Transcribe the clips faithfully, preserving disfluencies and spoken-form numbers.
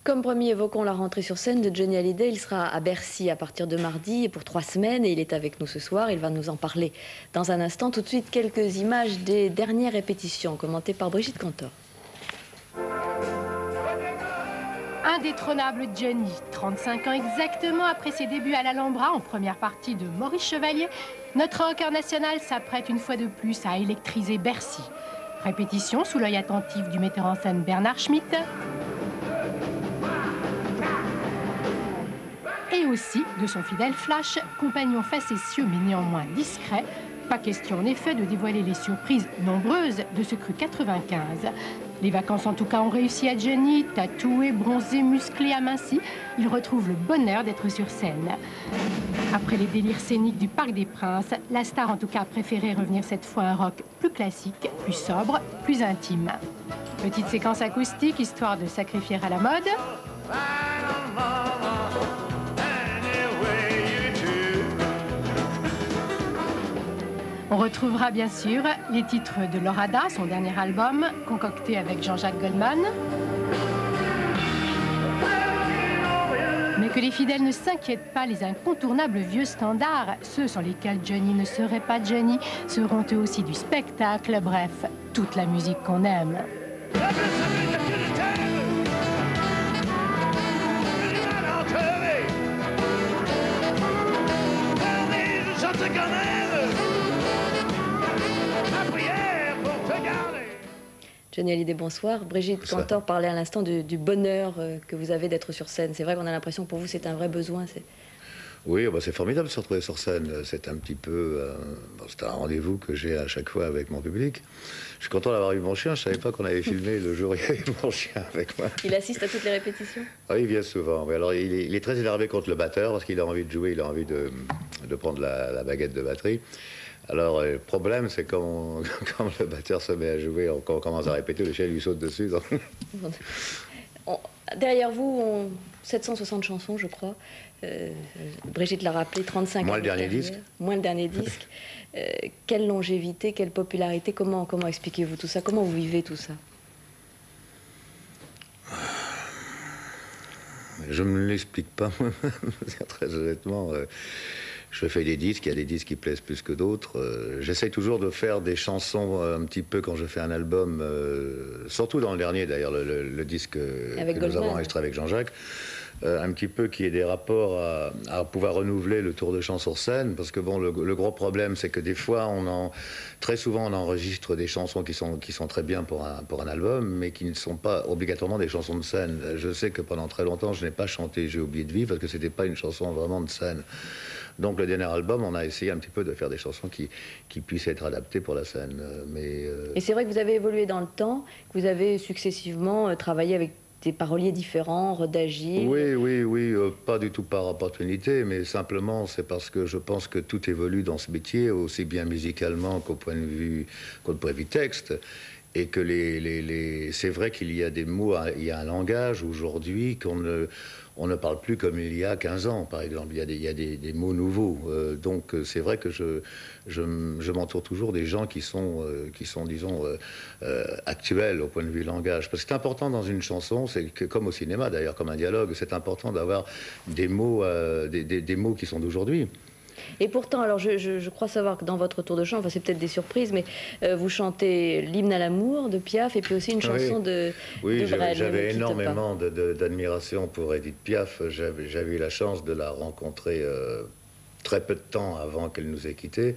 Comme promis, évoquons la rentrée sur scène de Johnny Hallyday. Il sera à Bercy à partir de mardi et pour trois semaines et il est avec nous ce soir. Il va nous en parler dans un instant. Tout de suite, quelques images des dernières répétitions commentées par Brigitte Cantor. Indétrônable Johnny, trente-cinq ans exactement après ses débuts à l'Alhambra en première partie de Maurice Chevalier, notre rocker national s'apprête une fois de plus à électriser Bercy. Répétition sous l'œil attentif du metteur en scène Bernard Schmitt. Et aussi de son fidèle Flash, compagnon facétieux mais néanmoins discret. Pas question en effet de dévoiler les surprises nombreuses de ce cru quatre-vingt-quinze. Les vacances en tout cas ont réussi à Johnny, tatoué, bronzé, musclé, aminci. Il retrouve le bonheur d'être sur scène. Après les délires scéniques du Parc des Princes, la star en tout cas a préféré revenir cette fois à un rock plus classique, plus sobre, plus intime. Petite séquence acoustique histoire de sacrifier à la mode. On retrouvera bien sûr les titres de Lorada, son dernier album, concocté avec Jean-Jacques Goldman. Mais que les fidèles ne s'inquiètent pas, les incontournables vieux standards, ceux sans lesquels Johnny ne serait pas Johnny, seront eux aussi du spectacle, bref, toute la musique qu'on aime. Johnny Hallyday, bonsoir. Brigitte Cantor parlait à l'instant du, du bonheur euh, que vous avez d'être sur scène. C'est vrai qu'on a l'impression que pour vous c'est un vrai besoin. Oui, bah c'est formidable de se retrouver sur scène. C'est un petit peu... Euh, bon, c'est un rendez-vous que j'ai à chaque fois avec mon public. Je suis content d'avoir eu mon chien. Je ne savais pas qu'on avait filmé le jour où il y avait mon chien avec moi. Il assiste à toutes les répétitions? Oui, il vient souvent. Oui, alors, il est, il est très énervé contre le batteur parce qu'il a envie de jouer, il a envie de, de prendre la, la baguette de batterie. Alors, le problème, c'est quand, quand le batteur se met à jouer, quand on commence à répéter, le chien lui saute dessus. Donc... on, derrière vous, on, sept cent soixante chansons, je crois. Euh, Brigitte l'a rappelé, trente-cinq ans. Moins le dernier disque. Moins le dernier disque. Euh, quelle longévité, quelle popularité, comment, comment expliquez-vous tout ça? Comment vous vivez tout ça? Je ne me l'explique pas moi-même, très honnêtement. Euh, je fais des disques, il y a des disques qui plaisent plus que d'autres. Euh, J'essaye toujours de faire des chansons euh, un petit peu quand je fais un album, euh, surtout dans le dernier d'ailleurs, le, le, le disque euh, que Goldman. Nous avons enregistré avec Jean-Jacques. Euh, un petit peu qui ait des rapports à, à pouvoir renouveler le tour de chant sur scène, parce que bon, le, le gros problème, c'est que des fois, on en, très souvent, on enregistre des chansons qui sont, qui sont très bien pour un, pour un album, mais qui ne sont pas obligatoirement des chansons de scène. Je sais que pendant très longtemps, je n'ai pas chanté J'ai oublié de vivre, parce que c'était pas une chanson vraiment de scène. Donc le dernier album, on a essayé un petit peu de faire des chansons qui, qui puissent être adaptées pour la scène. Mais, euh... Et c'est vrai que vous avez évolué dans le temps, que vous avez successivement travaillé avec des paroliers différents, Rodagil. Oui, oui, oui, euh, pas du tout par opportunité, mais simplement c'est parce que je pense que tout évolue dans ce métier, aussi bien musicalement qu'au point de vue, qu'au point de vue texte. Et que les, les, les... c'est vrai qu'il y a des mots, il y a un langage aujourd'hui qu'on ne, on ne parle plus comme il y a quinze ans, par exemple. Il y a des, il y a des, des mots nouveaux. Euh, donc c'est vrai que je, je, je m'entoure toujours des gens qui sont, euh, qui sont disons, euh, euh, actuels au point de vue langage. Parce que c'est important dans une chanson, c'est que, comme au cinéma d'ailleurs, comme un dialogue, c'est important d'avoir des mots, euh, des, des, des mots qui sont d'aujourd'hui. Et pourtant, alors je, je, je crois savoir que dans votre tour de chant, enfin c'est peut-être des surprises, mais euh, vous chantez l'hymne à l'amour de Piaf et puis aussi une chanson oui. de, oui, de Brel. J'avais énormément d'admiration pour Edith Piaf. J'avais eu la chance de la rencontrer euh, très peu de temps avant qu'elle nous ait quittés.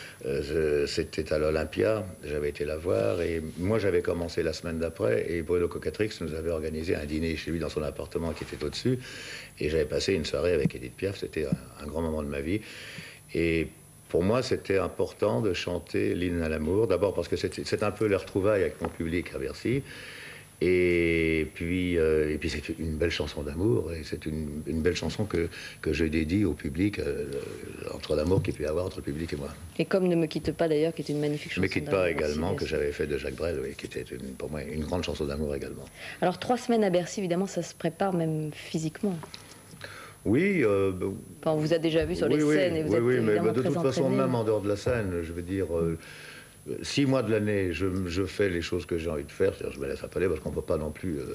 Euh, C'était à l'Olympia, j'avais été la voir et moi j'avais commencé la semaine d'après et Bruno Cocatrix nous avait organisé un dîner chez lui dans son appartement qui était au-dessus et j'avais passé une soirée avec Edith Piaf, c'était un, un grand moment de ma vie et pour moi c'était important de chanter l'hymne à l'amour, d'abord parce que c'est un peu le retrouvaille avec mon public à Bercy. Et puis, euh, et puis c'est une belle chanson d'amour, et c'est une, une belle chanson que, que je dédie au public, euh, entre l'amour qu'il peut y avoir entre le public et moi. Et comme Ne me quitte pas d'ailleurs, qui est une magnifique chanson. Ne me quitte pas également, que j'avais fait de Jacques Brel, oui, qui était une, pour moi une grande chanson d'amour également. Alors trois semaines à Bercy, évidemment, ça se prépare même physiquement. Oui. Euh, enfin, on vous a déjà vu sur oui, les oui, scènes et vous oui, êtes oui, évidemment mais de très toute façon, entraîné. même en dehors de la scène, je veux dire... Euh, Six mois de l'année, je, je fais les choses que j'ai envie de faire, c'est-à-dire je me laisse appeler parce qu'on ne peut pas non plus euh,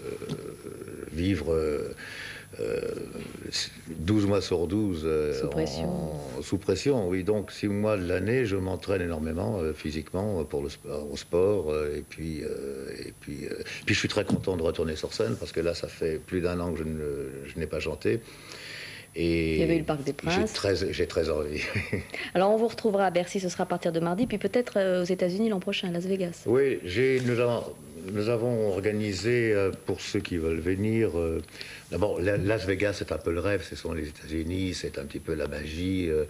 vivre euh, euh, douze mois sur douze euh, sous pression. En, en, sous pression. Oui, donc six mois de l'année, je m'entraîne énormément euh, physiquement pour le sport, au sport euh, et puis, euh, et puis, euh, puis je suis très content de retourner sur scène parce que là, ça fait plus d'un an que je, ne, je n'ai pas chanté. Et il y avait eu le Parc des Princes. J'ai très, j'ai très envie. Alors on vous retrouvera à Bercy, ce sera à partir de mardi, puis peut-être euh, aux États-Unis l'an prochain, à Las Vegas. Oui, j'ai, nous, avons, nous avons organisé, euh, pour ceux qui veulent venir, euh, d'abord Las Vegas c'est un peu le rêve, ce sont les États-Unis, c'est un petit peu la magie. Euh,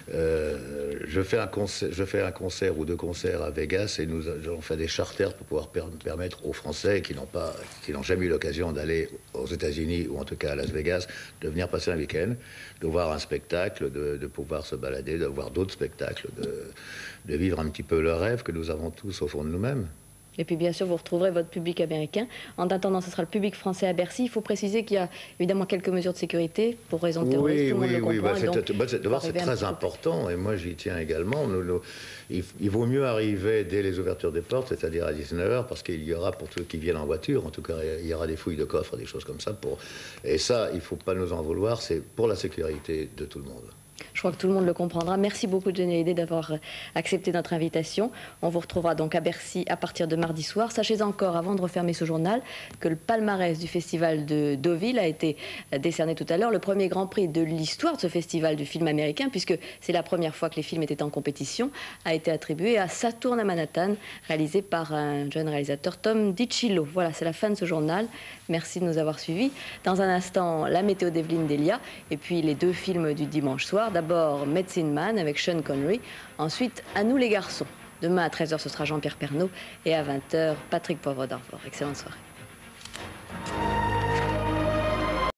euh, je, fais un concert, je fais un concert ou deux concerts à Vegas et nous avons fait des charters pour pouvoir per permettre aux Français qui n'ont pas, qui n'ont jamais eu l'occasion d'aller aux États-Unis ou en tout cas à Las Vegas, de venir passer un week-end, de voir un spectacle, de, de pouvoir se balader, de voir d'autres spectacles, de, de vivre un petit peu le rêve que nous avons tous au fond de nous-mêmes. Et puis bien sûr, vous retrouverez votre public américain. En attendant, ce sera le public français à Bercy. Il faut préciser qu'il y a évidemment quelques mesures de sécurité pour raison terroriste. Oui, tout le monde oui, le oui. comprend, Bah, c'est bah, très important et moi j'y tiens également. Nous, nous, il, il vaut mieux arriver dès les ouvertures des portes, c'est-à-dire à dix-neuf heures, parce qu'il y aura, pour ceux qui viennent en voiture, en tout cas, il y aura des fouilles de coffres, des choses comme ça. Pour... Et ça, il ne faut pas nous en vouloir, c'est pour la sécurité de tout le monde. Je crois que tout le monde le comprendra. Merci beaucoup, Johnny Hallyday, d'avoir accepté notre invitation. On vous retrouvera donc à Bercy à partir de mardi soir. Sachez encore, avant de refermer ce journal, que le palmarès du festival de Deauville a été décerné tout à l'heure. Le premier grand prix de l'histoire de ce festival du film américain, puisque c'est la première fois que les films étaient en compétition, a été attribué à Saturne à Manhattan, réalisé par un jeune réalisateur, Tom DiCillo. Voilà, c'est la fin de ce journal. Merci de nous avoir suivis. Dans un instant, la météo d'Evelyne Delia, et puis les deux films du dimanche soir. D'abord Medicine Man avec Sean Connery, ensuite À nous les garçons. Demain à treize heures, ce sera Jean-Pierre Pernaut et à vingt heures, Patrick Poivre d'Arvor. Excellente soirée.